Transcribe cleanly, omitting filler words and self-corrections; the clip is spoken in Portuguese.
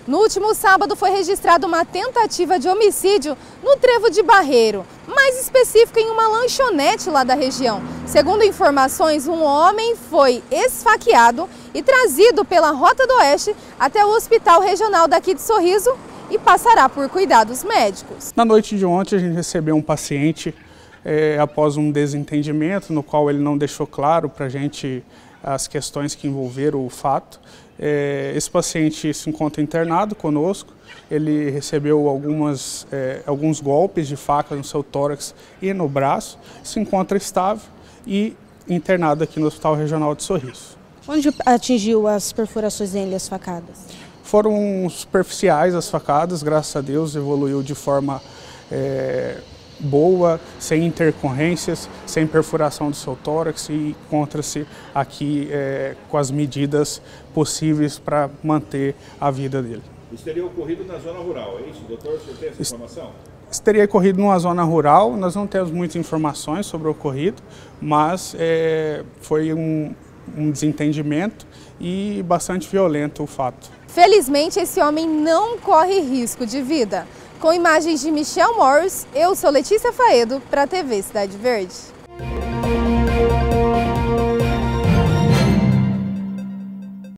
No último sábado foi registrada uma tentativa de homicídio no Trevo de Barreiro, mais específico em uma lanchonete lá da região. Segundo informações, um homem foi esfaqueado e trazido pela Rota do Oeste até o Hospital Regional daqui de Sorriso e passará por cuidados médicos. Na noite de ontem a gente recebeu um paciente após um desentendimento no qual ele não deixou claro para a gente as questões que envolveram o fato. Esse paciente se encontra internado conosco, ele recebeu alguns golpes de faca no seu tórax e no braço, se encontra estável e internado aqui no Hospital Regional de Sorriso. Onde atingiu as perfurações dele, as facadas? Foram superficiais as facadas, graças a Deus evoluiu de forma boa, sem intercorrências, sem perfuração do seu tórax e encontra-se aqui com as medidas possíveis para manter a vida dele. Isso teria ocorrido na zona rural, é isso, doutor? O senhor tem essa informação? Isso teria ocorrido numa zona rural, nós não temos muitas informações sobre o ocorrido, mas foi um desentendimento e bastante violento o fato. Felizmente, esse homem não corre risco de vida. Com imagens de Michel Morris, eu sou Letícia Faedo para a TV Cidade Verde.